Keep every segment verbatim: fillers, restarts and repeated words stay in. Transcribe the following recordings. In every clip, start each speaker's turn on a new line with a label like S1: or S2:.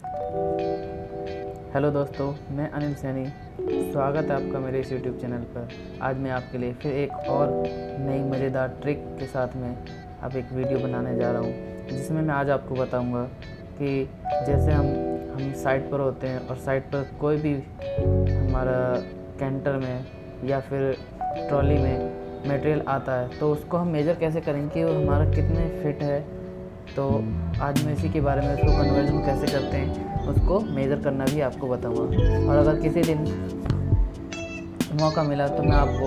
S1: Hello दोस्तों, मैं अनिल सैनी। स्वागत है आपका मेरे इस यूट्यूब चैनल पर। आज मैं आपके लिए फिर एक और नई मज़ेदार ट्रिक के साथ में अब एक वीडियो बनाने जा रहा हूँ, जिसमें मैं आज आपको बताऊँगा कि जैसे हम हम साइट पर होते हैं और साइट पर कोई भी हमारा कैंटर में या फिर ट्रॉली में मटेरियल आता है तो उसको हम मेज़र कैसे करेंगे कि वो हमारा कितने फिट है। तो आज मैं इसी के बारे में, उसको कन्वर्जन कैसे करते हैं उसको मेज़र करना भी आपको बताऊंगा। और अगर किसी दिन मौका मिला तो मैं आपको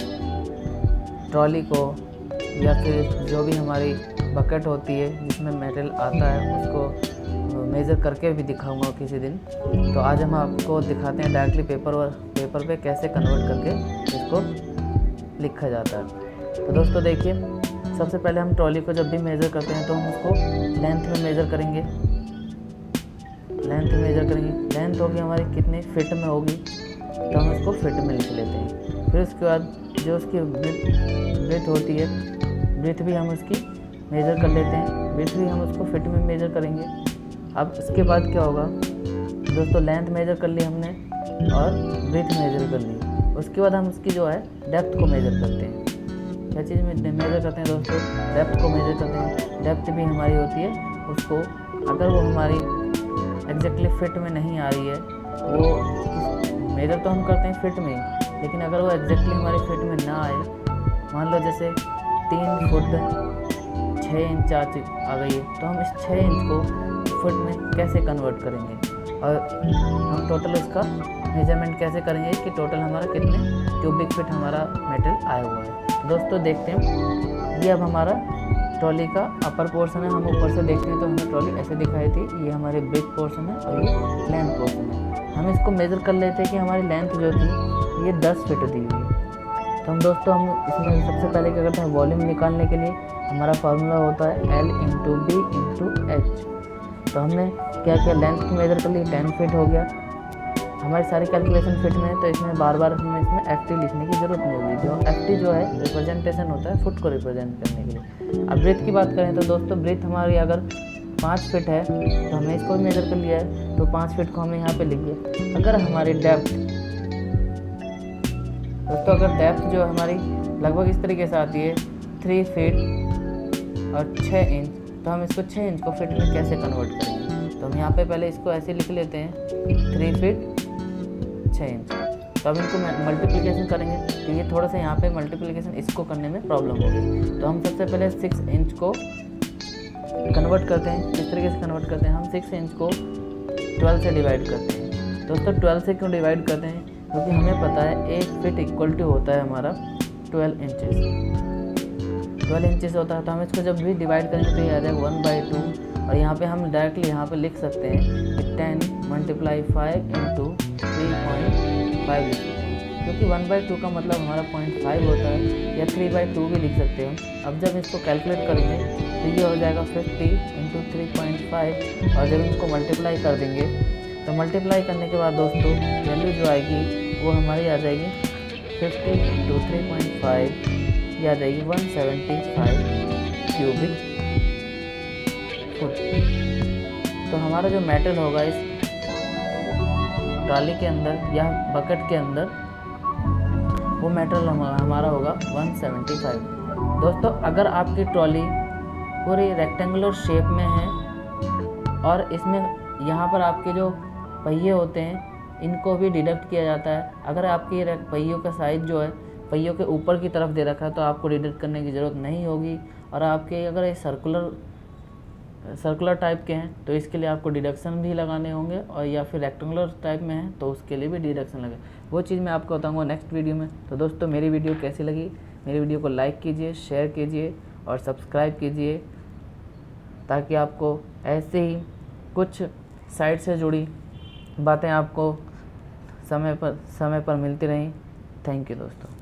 S1: ट्रॉली को या फिर जो भी हमारी बकेट होती है जिसमें मटेरियल आता है उसको मेज़र करके भी दिखाऊंगा किसी दिन। तो आज हम आपको दिखाते हैं डायरेक्टली पेपर और पेपर पे कैसे कन्वर्ट करके इसको लिखा जाता है। तो दोस्तों देखिए, सबसे पहले हम ट्रॉली को जब भी मेज़र करते हैं तो हम उसको लेंथ में मेज़र करेंगे। लेंथ में मेज़र करेंगे लेंथ होगी हमारी कितनी फिट में होगी, तो हम इसको फिट में लिख लेते हैं। फिर उसके बाद जो उसकी ब्रेथ होती है, ब्रेथ भी हम उसकी मेज़र कर लेते हैं। ब्रेथ भी हम उसको फिट में मेज़र करेंगे। अब इसके बाद क्या होगा दोस्तों, लेंथ मेज़र कर ली हमने और ब्रेथ मेज़र कर ली। उसके बाद हम उसकी जो है डेप्थ को मेज़र करते हैं। क्या चीज़ में मेज़र करते हैं दोस्तों? डेप्थ को मेज़र करते हैं। डेप्थ भी हमारी होती है, उसको अगर वो हमारी एग्जैक्टली फिट में नहीं आ रही है, वो मेज़र तो हम करते हैं फिट में ही, लेकिन अगर वो एग्जैक्टली हमारी फिट में ना आए, मान लो जैसे तीन फुट छः इंच आ आ गई है, तो हम इस छः इंच को फुट में कैसे कन्वर्ट करेंगे और हम टोटल उसका मेजरमेंट कैसे करेंगे कि टोटल हमारा कितने क्यूबिक फिट हमारा मेटल आया हुआ है। दोस्तों देखते हैं, ये अब हमारा ट्रॉली का अपर पोर्शन है। हम ऊपर से देखते हैं तो हमें ट्रॉली ऐसे दिखाई थी। ये हमारे ब्रेथ पोर्शन है और ये लेंथ पोर्शन है। हम इसको मेज़र कर लेते हैं कि हमारी लेंथ जो थी ये दस फिट दी हुई है। तो हम दोस्तों हम इसमें सबसे पहले क्या करते हैं, वॉल्यूम निकालने के लिए हमारा फार्मूला होता है L into B into H. तो हमने क्या किया, लेंथ की मेज़र कर ली, टेन फिट हो गया। हमारी सारी कैलकुलेशन फिट में है तो इसमें बार बार हमें इसमें एफ टी लिखने की ज़रूरत नहीं होगी। जो एफ टी जो है रिप्रेजेंटेशन होता है फुट को रिप्रेजेंट करने के लिए। अब ब्रेथ की बात करें तो दोस्तों ब्रेथ हमारी अगर पाँच फिट है तो हमने इसको भी मेज़र कर लिया है, तो पाँच फिट को हमने यहाँ पे लिख दिया। अगर हमारी डेप्थ दोस्तों अगर डेप्थ जो हमारी लगभग इस तरीके से आती है थ्री फीट और छः इंच, तो हम इसको छः इंच को फिट में कैसे कन्वर्ट करेंगे। तो हम यहाँ पे पहले इसको ऐसे लिख लेते हैं, थ्री फीट छः इंच। तो अब इनको मल्टीप्लिकेशन करेंगे तो ये थोड़ा सा यहाँ पे मल्टीप्लिकेशन इसको करने में प्रॉब्लम होगी। तो हम सबसे पहले सिक्स इंच को कन्वर्ट करते हैं। किस तरीके से कन्वर्ट करते हैं, हम सिक्स इंच को ट्वेल्व से डिवाइड करते हैं। दोस्तों ट्वेल्व से क्यों डिवाइड करते हैं, क्योंकि हमें पता है एक फिट इक्वल टू होता है हमारा ट्वेल्व इंचेस। ट्वेल्व इंचेस होता है, तो हम इसको जब भी डिवाइड करेंगे तो ये आ जाएगा वन बाई टू। और यहाँ पे हम डायरेक्टली यहाँ पे लिख सकते हैं कि ten multiply five into three point five, क्योंकि वन बाई टू का मतलब हमारा पॉइंट फाइव होता है, या थ्री बाई टू भी लिख सकते हैं। अब जब इसको कैलकुलेट करेंगे तो ये हो जाएगा fifty into three point five. और जब इसको मल्टीप्लाई कर देंगे तो मल्टीप्लाई करने के बाद दोस्तों वैल्यू जो आएगी वो हमारी आ जाएगी fifty into three point five, ये आ जाएगी one seventy five cubic foot. तो हमारा जो मेटल होगा इस ट्रॉली के अंदर या बकेट के अंदर, वो मेटल हमारा होगा वन सेवेंटी फाइव। दोस्तों अगर आपकी ट्रॉली पूरी रेक्टेंगुलर शेप में है और इसमें यहाँ पर आपके जो पहिए होते हैं इनको भी डिडक्ट किया जाता है। अगर आपकी पहियों का साइज़ जो है पहियों के ऊपर की तरफ दे रखा है तो आपको डिडक्ट करने की ज़रूरत नहीं होगी। और आपके अगर ये सर्कुलर सर्कुलर टाइप के हैं तो इसके लिए आपको डिडक्शन भी लगाने होंगे, और या फिर रेक्टेंगुलर टाइप में है तो उसके लिए भी डिडक्शन लगे। वो चीज़ मैं आपको बताऊंगा नेक्स्ट वीडियो में। तो दोस्तों मेरी वीडियो कैसी लगी, मेरी वीडियो को लाइक कीजिए, शेयर कीजिए और सब्सक्राइब कीजिए, ताकि आपको ऐसे ही कुछ साइट से जुड़ी बातें आपको समय पर समय पर मिलती रहें। थैंक यू दोस्तों।